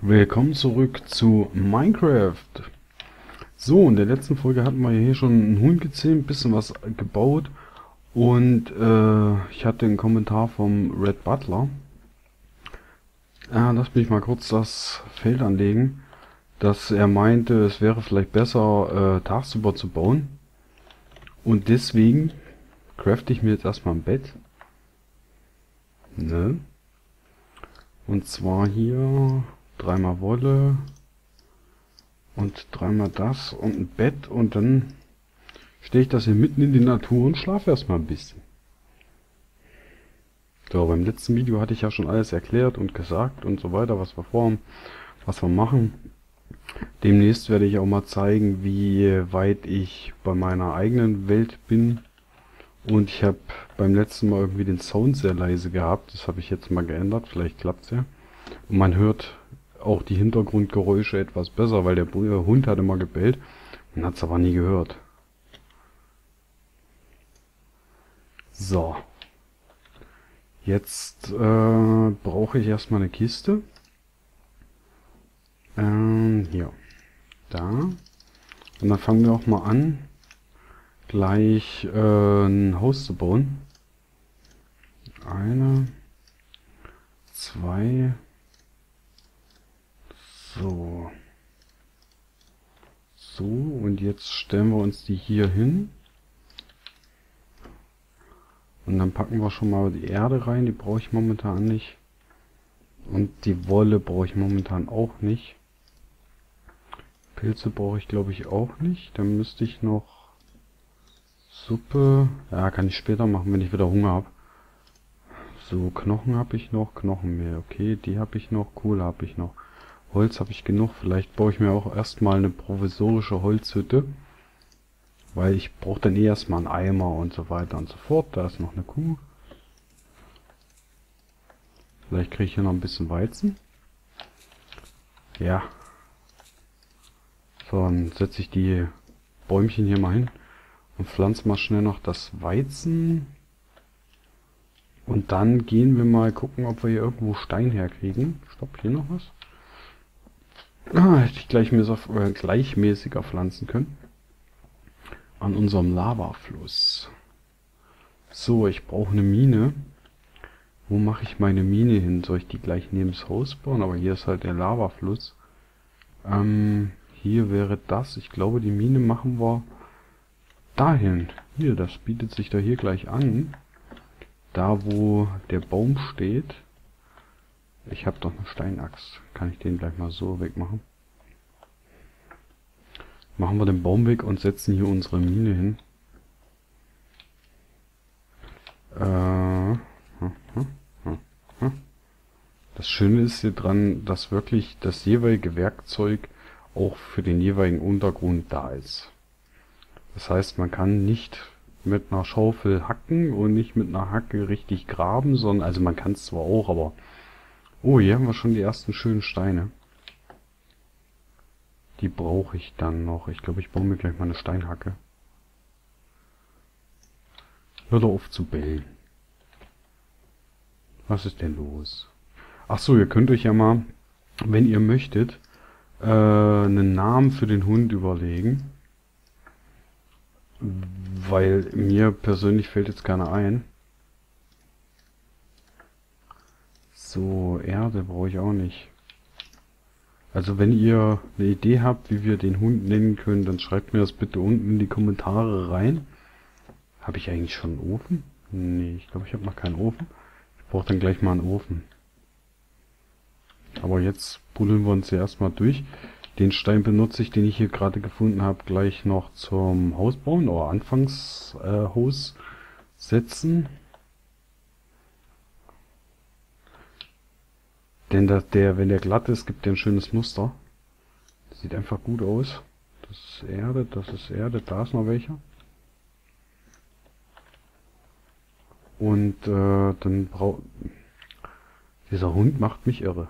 Willkommen zurück zu Minecraft. So, in der letzten Folge hatten wir hier schon einen Huhn gezähmt, ein bisschen was gebaut und ich hatte einen Kommentar vom Red Butler. Lass mich mal kurz das Feld anlegen, dass er meinte, es wäre vielleicht besser tagsüber zu bauen und deswegen crafte ich mir jetzt erstmal ein Bett. Ne? Und zwar hier 3-mal Wolle und 3-mal das und ein Bett und dann stelle ich das hier mitten in die Natur und schlafe erstmal ein bisschen. So, beim letzten Video hatte ich ja schon alles erklärt und gesagt und so weiter, was wir vorhaben, was wir machen. Demnächst werde ich auch mal zeigen, wie weit ich bei meiner eigenen Welt bin. Und ich habe beim letzten Mal irgendwie den Sound sehr leise gehabt. Das habe ich jetzt mal geändert. Vielleicht klappt's ja. Und man hört auch die Hintergrundgeräusche etwas besser, weil der Hund hat immer gebellt. Man hat es aber nie gehört. So. Jetzt brauche ich erstmal eine Kiste. Hier. Da. Und dann fangen wir auch mal an, gleich ein Haus zu bauen. 1, 2. So. So, und jetzt stellen wir uns die hier hin. Und dann packen wir schon mal die Erde rein, die brauche ich momentan nicht. Und die Wolle brauche ich momentan auch nicht. Pilze brauche ich glaube ich auch nicht. Dann müsste ich noch Suppe. Ja, kann ich später machen, wenn ich wieder Hunger habe. So, Knochen habe ich noch, Knochenmehl. Okay, die habe ich noch, Kohle habe ich noch. Holz habe ich genug. Vielleicht baue ich mir auch erstmal eine provisorische Holzhütte. Weil ich brauche dann erstmal einen Eimer und so weiter und so fort. Da ist noch eine Kuh. Vielleicht kriege ich hier noch ein bisschen Weizen. Ja. So, dann setze ich die Bäumchen hier mal hin und pflanze mal schnell noch das Weizen. Und dann gehen wir mal gucken, ob wir hier irgendwo Stein herkriegen. Stopp, hier noch was. Hätte ich gleichmäßiger pflanzen können. An unserem Lavafluss. So, ich brauche eine Mine. Wo mache ich meine Mine hin? Soll ich die gleich neben das Haus bauen? Aber hier ist halt der Lavafluss. Hier wäre das. Ich glaube, die Mine machen wir dahin. Hier, das bietet sich da hier gleich an. Da, wo der Baum steht. Ich habe doch eine Steinaxt. Kann ich den gleich mal so wegmachen? Machen wir den Baum weg und setzen hier unsere Mine hin. Das Schöne ist hier dran, dass wirklich das jeweilige Werkzeug auch für den jeweiligen Untergrund da ist. Das heißt, man kann nicht mit einer Schaufel hacken und nicht mit einer Hacke richtig graben, sondern, also man kann es zwar auch, aber... Oh, hier haben wir schon die ersten schönen Steine. Die brauche ich dann noch. Ich glaube, ich baue mir gleich mal eine Steinhacke. Hör doch auf zu bellen. Was ist denn los? Ach so, ihr könnt euch ja mal, wenn ihr möchtet, einen Namen für den Hund überlegen. Weil mir persönlich fällt jetzt keiner ein. So, Erde brauche ich auch nicht. Also wenn ihr eine Idee habt, wie wir den Hund nennen können, dann schreibt mir das bitte unten in die Kommentare rein. Habe ich eigentlich schon einen Ofen? Nee, ich glaube, ich habe noch keinen Ofen. Ich brauche dann gleich mal einen Ofen. Aber jetzt buddeln wir uns ja erstmal durch. Den Stein benutze ich, den ich hier gerade gefunden habe, gleich noch zum Hausbauen oder Anfangshaus setzen. Denn wenn der glatt ist, gibt der ein schönes Muster. Das sieht einfach gut aus. Das ist Erde, das ist Erde, da ist noch welcher. Und dann dieser Hund macht mich irre.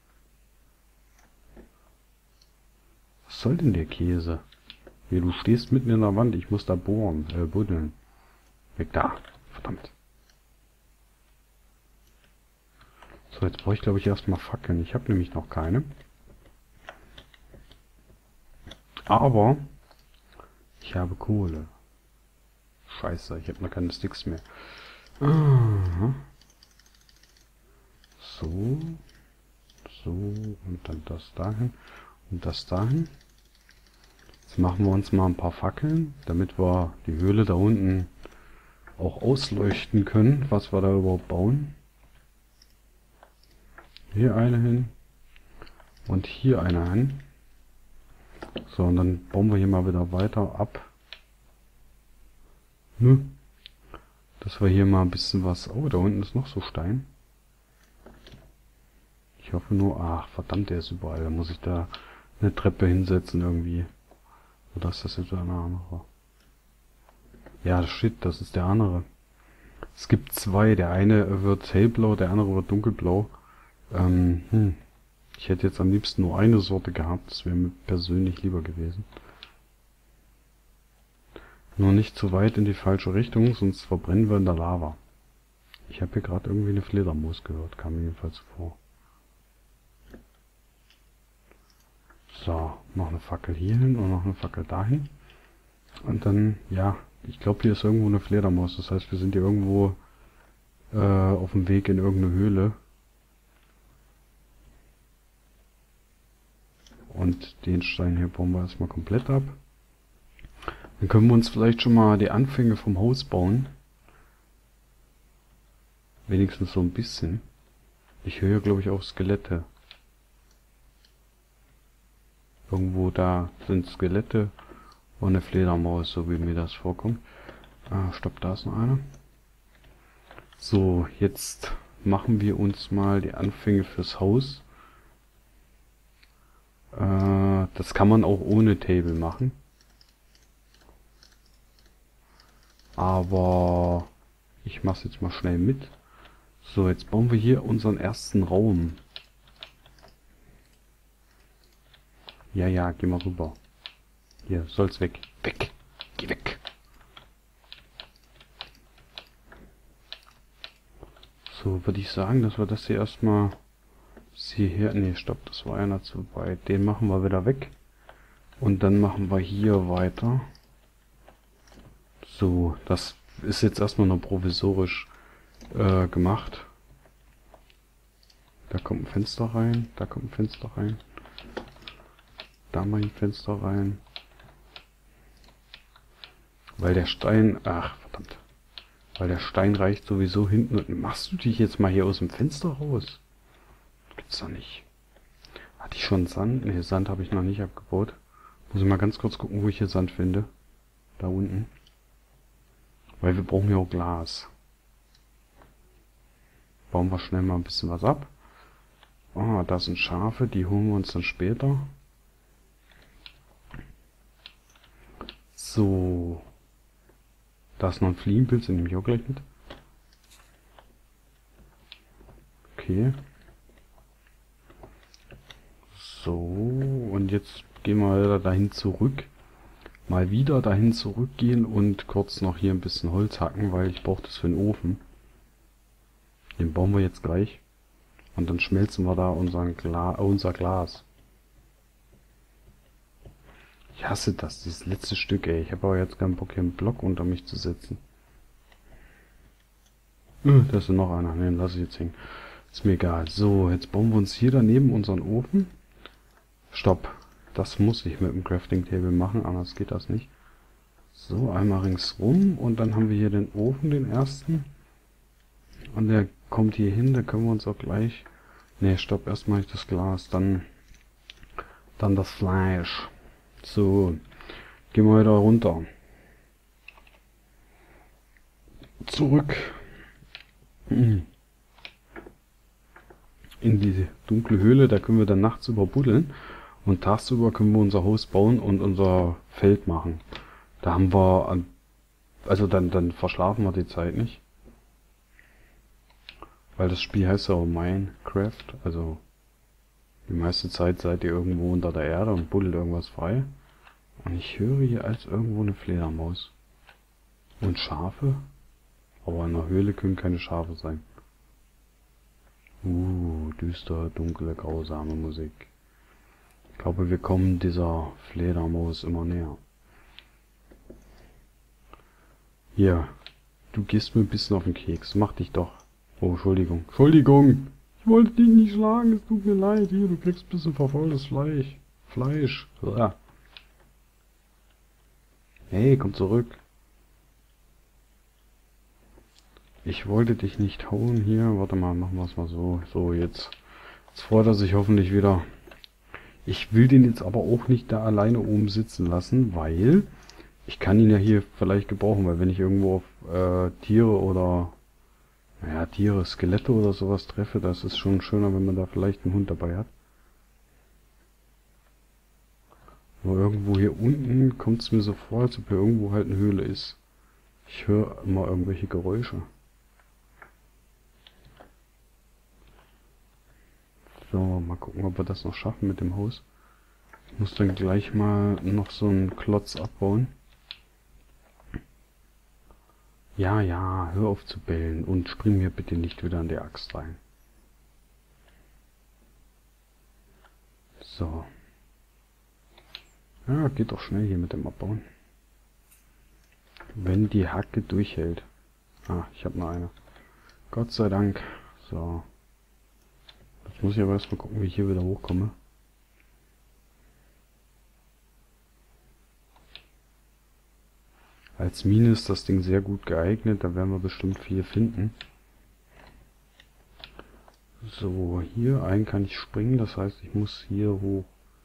Was soll denn der Käse? Hier, du stehst mitten in der Wand, ich muss da buddeln. Weg da, verdammt. So, jetzt brauche ich glaube ich erstmal Fackeln. Ich habe nämlich noch keine. Aber ich habe Kohle. Scheiße, ich habe noch keine Sticks mehr. Aha. So. So. Und dann das dahin. Und das dahin. Jetzt machen wir uns mal ein paar Fackeln, damit wir die Höhle da unten auch ausleuchten können, was wir da überhaupt bauen. Hier eine hin. Und hier eine hin. So, und dann bauen wir hier mal wieder weiter ab. Dass wir hier mal ein bisschen was... Oh, da unten ist noch so Stein. Ich hoffe nur... Ach, verdammt, der ist überall. Da muss ich da eine Treppe hinsetzen irgendwie. Oder ist das jetzt eine andere? Ja, shit, das ist der andere. Es gibt zwei. Der eine wird hellblau, der andere wird dunkelblau. Ich hätte jetzt am liebsten nur eine Sorte gehabt. Das wäre mir persönlich lieber gewesen. Nur nicht zu weit in die falsche Richtung, sonst verbrennen wir in der Lava. Ich habe hier gerade irgendwie eine Fledermaus gehört, kam mir jedenfalls vor. So, noch eine Fackel hier hin und noch eine Fackel dahin. Und dann, ja, ich glaube hier ist irgendwo eine Fledermaus. Das heißt, wir sind hier irgendwo auf dem Weg in irgendeine Höhle. Und den Stein hier bauen wir erstmal komplett ab. Dann können wir uns vielleicht schon mal die Anfänge vom Haus bauen. Wenigstens so ein bisschen. Ich höre, glaube ich, auch Skelette. Irgendwo da sind Skelette und eine Fledermaus, so wie mir das vorkommt. Ah, stopp, da ist noch einer. So, jetzt machen wir uns mal die Anfänge fürs Haus. Das kann man auch ohne Table machen. Aber ich mache es jetzt mal schnell mit. So, jetzt bauen wir hier unseren ersten Raum. Ja, ja, geh mal rüber. Hier, soll's weg. Weg! Geh weg! So, würde ich sagen, dass wir das hier erstmal... hierher... Ne, stopp, das war einer zu weit. Den machen wir wieder weg. Und dann machen wir hier weiter. So, das ist jetzt erstmal nur provisorisch gemacht. Da kommt ein Fenster rein, da kommt ein Fenster rein. Da mal ein Fenster rein. Weil der Stein... Ach, verdammt. Weil der Stein reicht sowieso hinten. Und machst du dich jetzt mal hier aus dem Fenster raus? Gibt's doch nicht. Hatte ich schon Sand? Ne, Sand habe ich noch nicht abgebaut. Muss ich mal ganz kurz gucken, wo ich hier Sand finde. Da unten. Weil wir brauchen ja auch Glas. Bauen wir schnell mal ein bisschen was ab. Ah, da sind Schafe, die holen wir uns dann später. So. Da ist noch ein Fliegenpilz, den nehme ich auch gleich mit. Okay. So, und jetzt gehen wir wieder dahin zurück. Mal wieder dahin zurückgehen und kurz noch hier ein bisschen Holz hacken, weil ich brauche das für den Ofen. Den bauen wir jetzt gleich. Und dann schmelzen wir da unser Glas. Ich hasse das, dieses letzte Stück, ey. Ich habe aber jetzt keinen Bock, hier einen Block unter mich zu setzen. Da ist noch einer. Ne, den lasse ich jetzt hängen. Ist mir egal. So, jetzt bauen wir uns hier daneben unseren Ofen. Stopp. Das muss ich mit dem Crafting Table machen, anders geht das nicht. So, einmal ringsrum und dann haben wir hier den Ofen, den ersten. Und der kommt hier hin, da können wir uns auch gleich... Ne, stopp, erstmal ich das Glas, dann das Fleisch. So, gehen wir wieder runter. Zurück. In diese dunkle Höhle, da können wir dann nachts überbuddeln. Und tagsüber können wir unser Haus bauen und unser Feld machen. Da haben wir... Also dann verschlafen wir die Zeit nicht. Weil das Spiel heißt ja auch Minecraft. Also die meiste Zeit seid ihr irgendwo unter der Erde und buddelt irgendwas frei. Und ich höre hier als irgendwo eine Fledermaus. Und Schafe? Aber in der Höhle können keine Schafe sein. Düster, dunkle, grausame Musik. glaube, wir kommen dieser Fledermaus immer näher. Hier, du gehst mir ein bisschen auf den Keks. Mach dich doch. Oh, Entschuldigung. Entschuldigung! Ich wollte dich nicht schlagen, es tut mir leid. Hier, du kriegst ein bisschen verfaultes Fleisch. Fleisch. Uah. Hey, komm zurück. Ich wollte dich nicht hauen hier. Warte mal, machen wir es mal so. So, jetzt. Jetzt freut er sich hoffentlich wieder. Ich will den jetzt aber auch nicht da alleine oben sitzen lassen, weil ich kann ihn ja hier vielleicht gebrauchen, weil wenn ich irgendwo auf Tiere oder naja, Tiere, Skelette oder sowas treffe, das ist schon schöner, wenn man da vielleicht einen Hund dabei hat. Nur irgendwo hier unten kommt es mir so vor, als ob hier irgendwo halt eine Höhle ist. Ich höre immer irgendwelche Geräusche. So, mal gucken, ob wir das noch schaffen mit dem Haus. Ich muss dann gleich mal noch so einen Klotz abbauen. Ja, ja, hör auf zu bellen und spring mir bitte nicht wieder an die Axt rein. So. Ja, geht doch schnell hier mit dem Abbauen. Wenn die Hacke durchhält. Ah, ich habe noch eine. Gott sei Dank. So. Jetzt muss ich aber erstmal gucken, wie ich hier wieder hochkomme. Als Mine ist das Ding sehr gut geeignet, da werden wir bestimmt viel finden. So, hier einen kann ich springen, das heißt, ich muss hier hoch.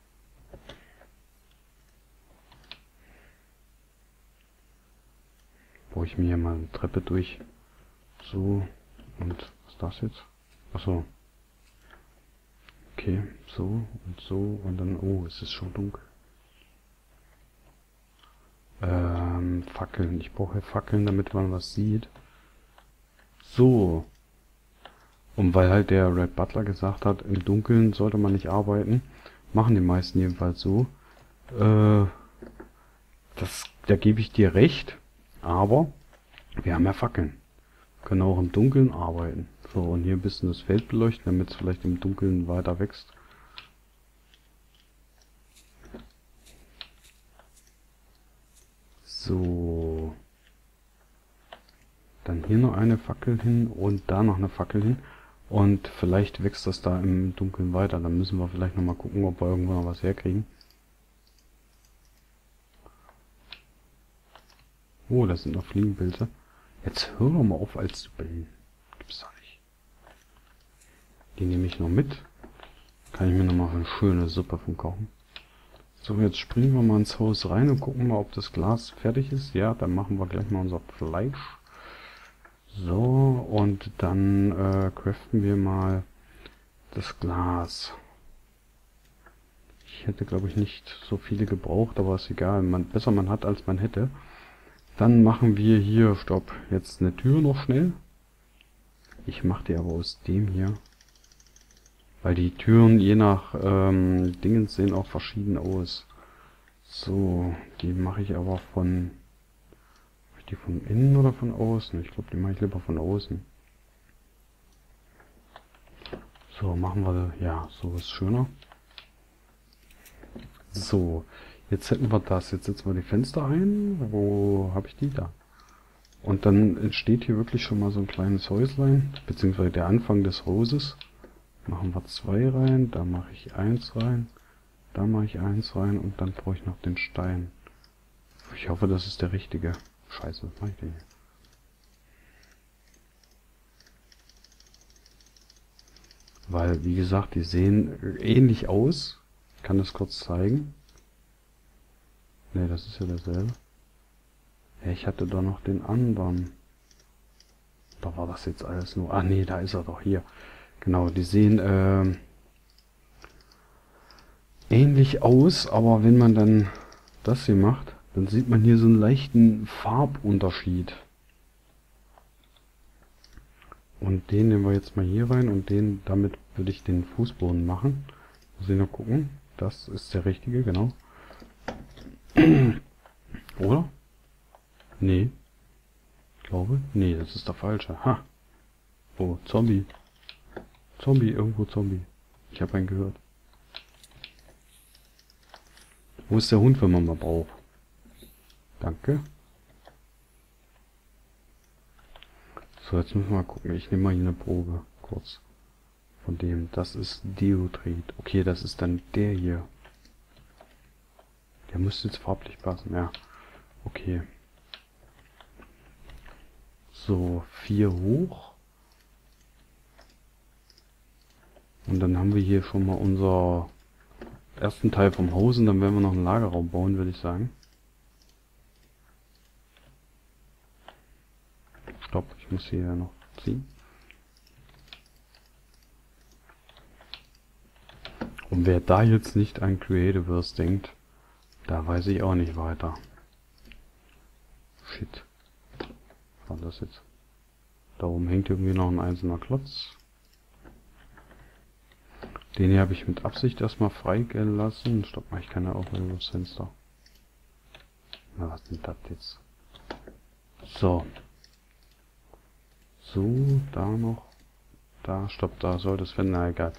Baue ich mir hier mal eine Treppe durch. So, und was ist das jetzt? Achso. Okay, so und so und dann, oh, es ist schon dunkel. Fackeln. Ich brauche Fackeln, damit man was sieht. So. Und weil halt der Red Butler gesagt hat, im Dunkeln sollte man nicht arbeiten, machen die meisten jedenfalls so. Da gebe ich dir recht, aber wir haben ja Fackeln. Können auch im Dunkeln arbeiten. So, und hier ein bisschen das Feld beleuchten, damit es vielleicht im Dunkeln weiter wächst. So. Dann hier noch eine Fackel hin und da noch eine Fackel hin. Und vielleicht wächst das da im Dunkeln weiter. Dann müssen wir vielleicht nochmal gucken, ob wir irgendwo noch was herkriegen. Oh, das sind noch Fliegenpilze. Jetzt hör doch mal auf, als zu bellen. Gibt's da nicht. Die nehme ich noch mit. Kann ich mir noch mal eine schöne Suppe von kochen. So, jetzt springen wir mal ins Haus rein und gucken mal, ob das Glas fertig ist. Ja, dann machen wir gleich mal unser Fleisch. So, und dann craften wir mal das Glas. Ich hätte, glaube ich, nicht so viele gebraucht, aber ist egal. Besser man hat, als man hätte. Dann machen wir hier, stopp, jetzt eine Tür noch schnell. Ich mache die aber aus dem hier. Weil die Türen je nach Dingens sehen auch verschieden aus. So, die mache ich aber von... Die von innen oder von außen? Ich glaube, die mache ich lieber von außen. So, machen wir... Ja, so ist schöner. So, jetzt hätten wir das. Jetzt setzen wir die Fenster ein. Wo habe ich die? Da. Und dann entsteht hier wirklich schon mal so ein kleines Häuslein. Beziehungsweise der Anfang des Hauses. Machen wir 2 rein. Da mache ich 1 rein. Da mache ich 1 rein. Und dann brauche ich noch den Stein. Ich hoffe, das ist der richtige. Scheiße, was mache ich denn hier? Weil, wie gesagt, die sehen ähnlich aus. Ich kann das kurz zeigen. Ne, das ist ja derselbe. Ja, ich hatte da noch den anderen. Da war das jetzt alles nur... Ah, nee, da ist er doch hier. Genau, die sehen ähnlich aus, aber wenn man dann das hier macht, dann sieht man hier so einen leichten Farbunterschied. Und den nehmen wir jetzt mal hier rein und damit würde ich den Fußboden machen. Muss ich noch gucken. Das ist der richtige, genau. Oder? Nee. Ich glaube, nee, das ist der falsche. Ha. Oh, Zombie. Zombie, irgendwo Zombie. Ich habe einen gehört. Wo ist der Hund, wenn man mal braucht? Danke. So, jetzt müssen wir mal gucken. Ich nehme mal hier eine Probe. Kurz. Von dem. Das ist Deodrit. Okay, das ist dann der hier. Der müsste jetzt farblich passen. Ja. Okay. So, 4 hoch. Und dann haben wir hier schon mal unser ersten Teil vom Haus. Und dann werden wir noch einen Lagerraum bauen, würde ich sagen. Stopp, ich muss hier noch ziehen. Und wer da jetzt nicht an Creativerse denkt, da weiß ich auch nicht weiter. Shit. Was war das jetzt? Da oben hängt irgendwie noch ein einzelner Klotz. Den hier habe ich mit Absicht erstmal freigelassen. Stopp mal, ich kann ja auch über das Fenster. Na, was ist das jetzt? So. So, da noch. Da, stopp, da soll das Fenster. Na, egal.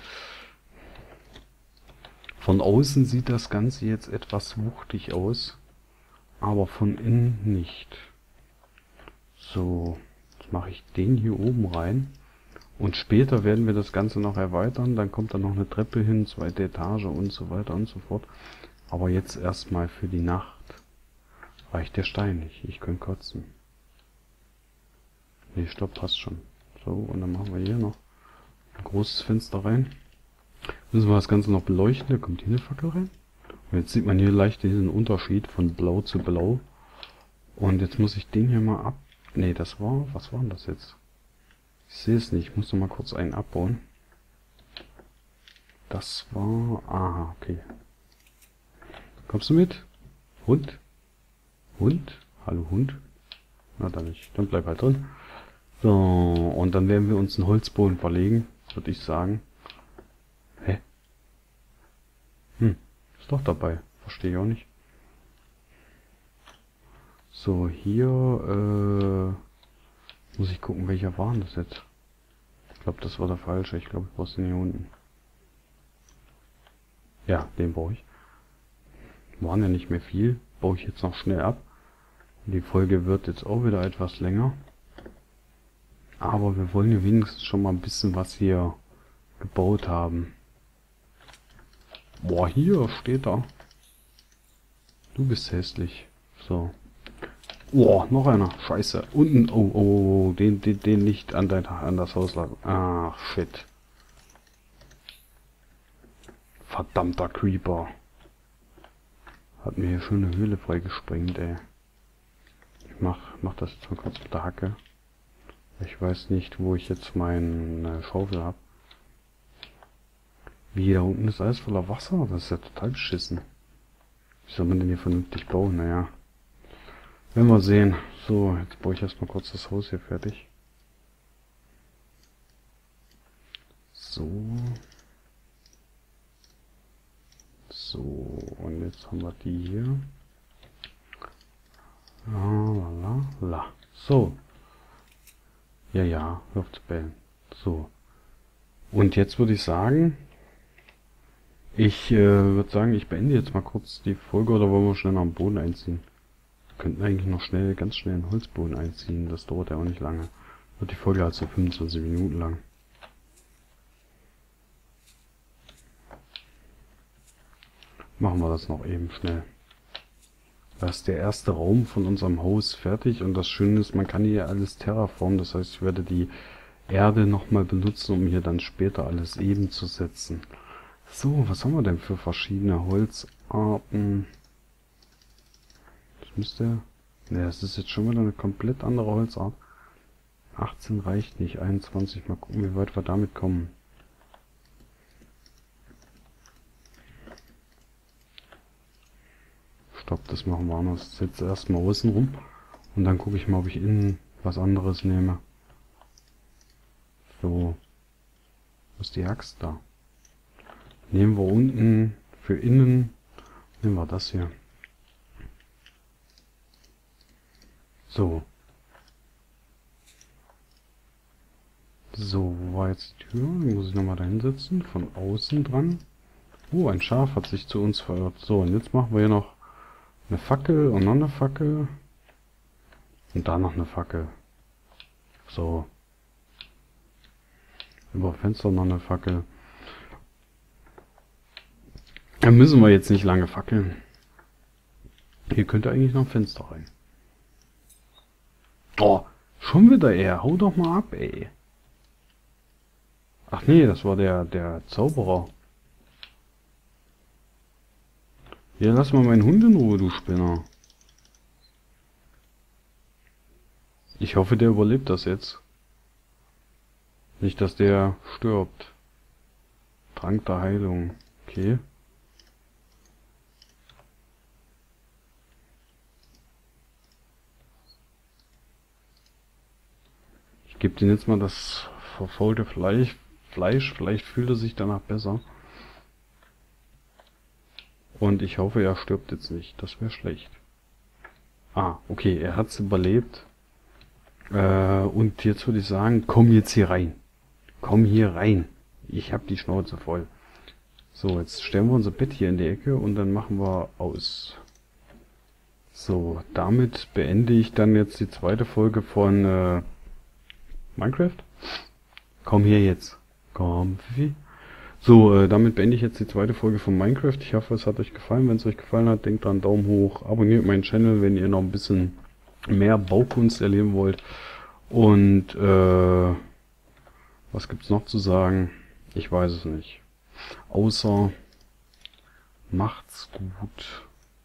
Von außen sieht das Ganze jetzt etwas wuchtig aus. Aber von innen nicht. So. Jetzt mache ich den hier oben rein. Und später werden wir das Ganze noch erweitern. Dann kommt da noch eine Treppe hin, 2. Etage und so weiter und so fort. Aber jetzt erstmal für die Nacht reicht der Stein nicht. Ich könnte kotzen. Nee, stopp, passt schon. So, und dann machen wir hier noch ein großes Fenster rein. Müssen wir das Ganze noch beleuchten. Da kommt hier eine Fackel rein. Und jetzt sieht man hier leicht diesen Unterschied von blau zu blau. Und jetzt muss ich den hier mal ab... Nee, das war... Was war denn das jetzt? Ich sehe es nicht. Ich muss noch mal kurz einen abbauen. Das war... Aha, okay. Kommst du mit? Hund? Hund? Hallo Hund? Na dann nicht. Dann bleib halt drin. So, und dann werden wir uns einen Holzboden verlegen, würde ich sagen. Hä? Ist doch dabei. Verstehe ich auch nicht. So, hier, muss ich gucken, welcher war denn das jetzt? Ich glaube, das war der falsche. Ich glaube, ich brauche den hier unten. Ja, den brauche ich. Waren ja nicht mehr viel. Baue ich jetzt noch schnell ab. Die Folge wird jetzt auch wieder etwas länger. Aber wir wollen ja wenigstens schon mal ein bisschen was hier gebaut haben. Boah, hier steht er. Du bist hässlich. So. Boah, noch einer. Scheiße. Unten. Oh, oh, oh, den nicht an das Haus lassen. Ah, shit. Verdammter Creeper. Hat mir hier schon eine Höhle freigesprengt, ey. Ich mach das jetzt mal kurz mit der Hacke. Ich weiß nicht, wo ich jetzt meine Schaufel habe. Wie, da unten ist alles voller Wasser? Das ist ja total beschissen. Wie soll man denn hier vernünftig bauen? Naja. Werden wir sehen. So, jetzt baue ich erstmal kurz das Haus hier fertig. So. So, und jetzt haben wir die hier. La. So. Ja, hör auf zu bellen. So. Und jetzt würde ich sagen, ich beende jetzt mal kurz die Folge, oder wollen wir schnell noch einen Boden einziehen? Wir könnten eigentlich noch ganz schnell einen Holzboden einziehen, das dauert ja auch nicht lange. Wird die Folge halt so 25 Minuten lang. Machen wir das noch eben schnell. Da ist der erste Raum von unserem Haus fertig und das Schöne ist, man kann hier alles terraformen, das heißt, ich werde die Erde nochmal benutzen, um hier dann später alles eben zu setzen. So, was haben wir denn für verschiedene Holzarten? Das müsste... Ne, das ist jetzt schon wieder eine komplett andere Holzart. 18 reicht nicht, 21, mal gucken, wie weit wir damit kommen. Stopp, das machen wir anders. Jetzt erstmal außen rum und dann gucke ich mal, ob ich innen was anderes nehme. So. Wo ist die Axt da? Nehmen wir unten für innen, nehmen wir das hier. So. So, wo war jetzt die Tür? Die muss ich nochmal da hinsetzen, von außen dran. Ein Schaf hat sich zu uns verirrt. So, und jetzt machen wir hier noch eine Fackel und noch eine Fackel. Und da noch eine Fackel. So. Über Fenster noch eine Fackel. Da müssen wir jetzt nicht lange fackeln. Hier könnte eigentlich noch ein Fenster rein. Oh, schon wieder er. Hau doch mal ab, ey. Ach nee, das war der Zauberer. Hier, lass mal meinen Hund in Ruhe, du Spinner. Ich hoffe, der überlebt das jetzt. Nicht, dass der stirbt. Trank der Heilung. Okay. Ich gebe dem jetzt mal das verfaulte Fleisch. Vielleicht fühlt er sich danach besser. Und ich hoffe, er stirbt jetzt nicht. Das wäre schlecht. Ah, okay, er hat es überlebt. Und jetzt würde ich sagen, komm jetzt hier rein. Komm hier rein. Ich hab die Schnauze voll. So, jetzt stellen wir unser Bett hier in die Ecke und dann machen wir aus. So, damit beende ich dann jetzt die zweite Folge von Minecraft. Komm hier jetzt. Komm, Fifi. So, damit beende ich jetzt die zweite Folge von Minecraft. Ich hoffe, es hat euch gefallen. Wenn es euch gefallen hat, denkt dran, Daumen hoch. Abonniert meinen Channel, wenn ihr noch ein bisschen mehr Baukunst erleben wollt. Und was gibt's noch zu sagen? Ich weiß es nicht. Außer macht's gut.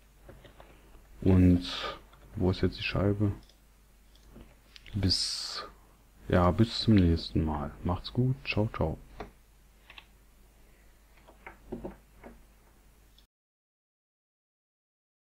Und wo ist jetzt die Scheibe? Bis zum nächsten Mal. Macht's gut. Ciao, ciao.